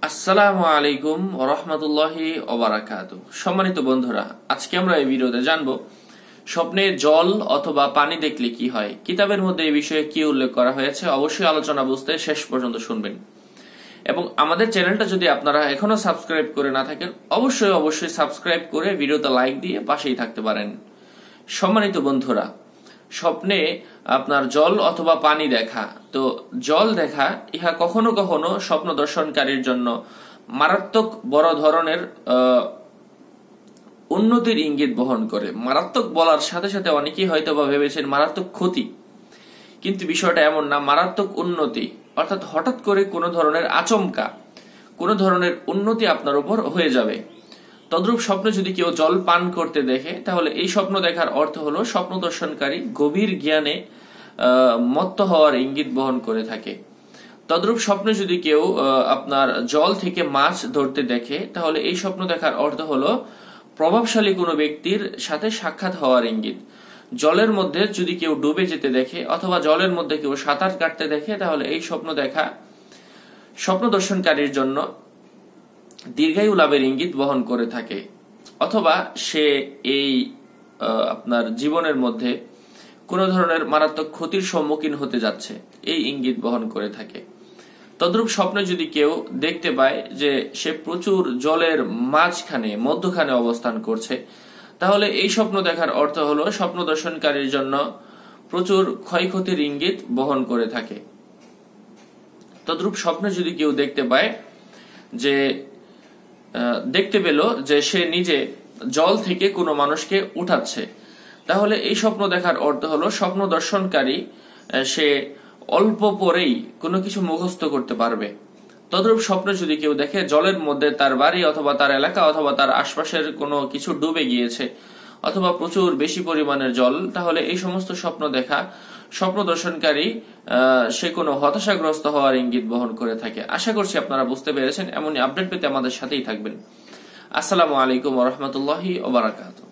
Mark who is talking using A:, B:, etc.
A: আসসালামু আলাইকুম ওয়া রাহমাতুল্লাহি ওয়া বারাকাতুহু। সম্মানিত বন্ধুরা, আজকে আমরা এই ভিডিওতে জানবো স্বপ্নে জল অথবা পানি দেখলে কি হয়। কিতাবের মধ্যে এই বিষয়ে কি উল্লেখ করা হয়েছে অবশ্যই আলোচনা বুঝতে শেষ পর্যন্ত শুনবেন, এবং আমাদের চ্যানেলটা যদি আপনারা এখনো সাবস্ক্রাইব করে না থাকেন অবশ্যই সাবস্ক্রাইব করে ভিডিওতে লাইক দিয়ে পাশেই থাকতে পারেন। সম্মানিত বন্ধুরা, স্বপ্নে আপনার জল অথবা পানি দেখা, তো জল দেখা ইহা কখনো কখনো স্বপ্ন দর্শনকারীর জন্য মারাত্মক বড় ধরনের উন্নতির ইঙ্গিত বহন করে। মারাত্মক বলার সাথে সাথে অনেকেই হয়তো বা ভেবেছেন মারাত্মক ক্ষতি, কিন্তু বিষয়টা এমন না। মারাত্মক উন্নতি অর্থাৎ হঠাৎ করে কোনো ধরনের আচমকা কোনো ধরনের উন্নতি আপনার উপর হয়ে যাবে। তদ্রূপ স্বপ্নে যদি কেউ জল পান করতে দেখে, তাহলে এই স্বপ্ন দেখার অর্থ হলো স্বপ্ন দর্শনকারী গভীর জ্ঞানে মত্ত হওয়ার ইঙ্গিত বহন করে থাকে। তদ্রূপ স্বপ্নে যদি কেউ আপনার জল থেকে মাছ ধরতে দেখে, তাহলে এই স্বপ্ন দেখার অর্থ হলো প্রভাবশালী কোনো ব্যক্তির সাথে সাক্ষাৎ হওয়ার ইঙ্গিত। জলের মধ্যে যদি কেউ ডুবে যেতে দেখে অথবা জলের মধ্যে কেউ সাঁতার কাটতে দেখে, তাহলে এই স্বপ্ন দেখা স্বপ্ন দর্শনকারীর জন্য দীর্ঘায়ু লাভের ইঙ্গিত বহন করে থাকে, অথবা সে এই আপনার জীবনের মধ্যে কোনো ধরনের মারাত্মক ক্ষতির সম্মুখীন হতে যাচ্ছে এই ইঙ্গিত বহন করে থাকে। তদ্রূপ স্বপ্নে যদি কেউ দেখতে পায় যে সে প্রচুর জলের মধ্যখানে অবস্থান করছে, তাহলে এই স্বপ্ন দেখার অর্থ হলো স্বপ্ন দর্শনকারীর জন্য প্রচুর ক্ষয়ক্ষতির ইঙ্গিত বহন করে থাকে। তদ্রূপ স্বপ্নে যদি কেউ দেখতে পেল যে সে নিজে জল থেকে কোনো মানুষকে উঠাচ্ছে, তাহলে এই স্বপ্ন দেখার অর্থ হলো স্বপ্ন দর্শনকারী সে অল্প পরেই কোনো কিছু মুখস্থ করতে পারবে। তদ্রূপ স্বপ্নে যদি কেউ দেখে জলের মধ্যে তার বাড়ি অথবা তার এলাকা অথবা তার আশপাশের কোনো কিছু ডুবে গিয়েছে অথবা প্রচুর বেশি পরিমাণের জল, তাহলে এই সমস্ত স্বপ্ন দেখা স্বপ্ন দর্শনকারী সে কোনো হতাশাগ্রস্ত হওয়ার ইঙ্গিত বহন করে থাকে। আশা করছি আপনারা বুঝতে পেরেছেন। এমনই আপডেট পেতে আমাদের সাথেই থাকবেন। আসসালামু আলাইকুম ওয়া রাহমাতুল্লাহি ওয়া বারাকাতুহু।